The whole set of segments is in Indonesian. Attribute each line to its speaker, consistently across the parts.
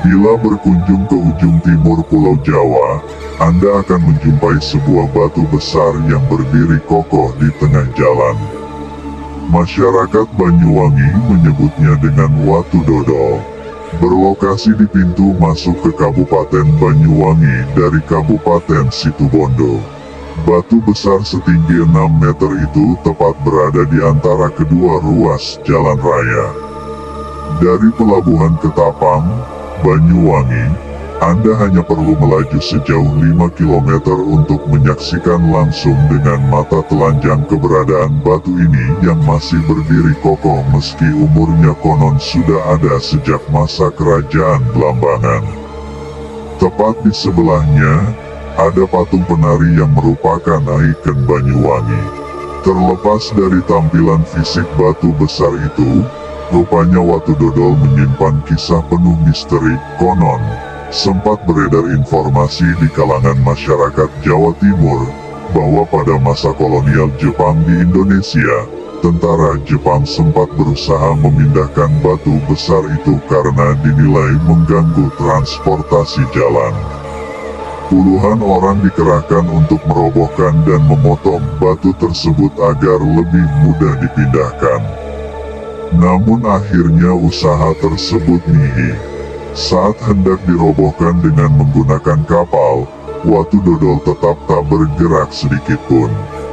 Speaker 1: Bila berkunjung ke ujung timur Pulau Jawa, Anda akan menjumpai sebuah batu besar yang berdiri kokoh di tengah jalan. Masyarakat Banyuwangi menyebutnya dengan Watu Dodol. Berlokasi di pintu masuk ke Kabupaten Banyuwangi dari Kabupaten Situbondo. Batu besar setinggi 6 meter itu tepat berada di antara kedua ruas jalan raya. Dari Pelabuhan Ketapang, Banyuwangi, Anda hanya perlu melaju sejauh 5 km untuk menyaksikan langsung dengan mata telanjang keberadaan batu ini yang masih berdiri kokoh meski umurnya konon sudah ada sejak masa Kerajaan Blambangan. Tepat di sebelahnya, ada patung penari yang merupakan ikon Banyuwangi. Terlepas dari tampilan fisik batu besar itu, rupanya Watu Dodol menyimpan kisah penuh misteri. Konon, sempat beredar informasi di kalangan masyarakat Jawa Timur, bahwa pada masa kolonial Jepang di Indonesia, tentara Jepang sempat berusaha memindahkan batu besar itu karena dinilai mengganggu transportasi jalan. Puluhan orang dikerahkan untuk merobohkan dan memotong batu tersebut agar lebih mudah dipindahkan. Namun akhirnya usaha tersebut nihil. Saat hendak dirobohkan dengan menggunakan kapal, Watu Dodol tetap tak bergerak sedikitpun.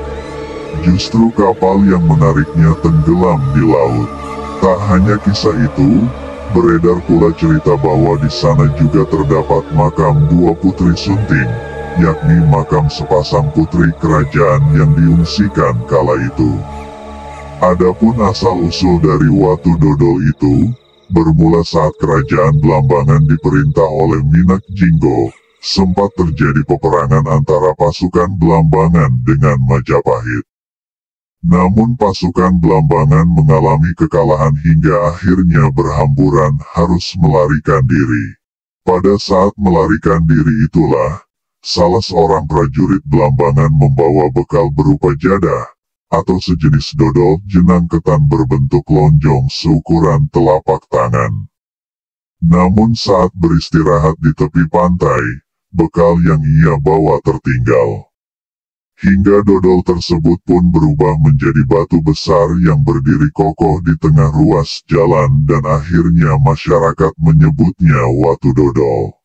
Speaker 1: Justru kapal yang menariknya tenggelam di laut. Tak hanya kisah itu, beredar pula cerita bahwa di sana juga terdapat makam dua putri Sunting, yakni makam sepasang putri kerajaan yang diungsikan kala itu. Adapun asal-usul dari Watu Dodol itu, bermula saat Kerajaan Blambangan diperintah oleh Minak Jinggo, sempat terjadi peperangan antara pasukan Blambangan dengan Majapahit. Namun pasukan Blambangan mengalami kekalahan hingga akhirnya berhamburan harus melarikan diri. Pada saat melarikan diri itulah, salah seorang prajurit Blambangan membawa bekal berupa jadah, atau sejenis dodol jenang ketan berbentuk lonjong seukuran telapak tangan. Namun saat beristirahat di tepi pantai, bekal yang ia bawa tertinggal. Hingga dodol tersebut pun berubah menjadi batu besar yang berdiri kokoh di tengah ruas jalan dan akhirnya masyarakat menyebutnya Watu Dodol.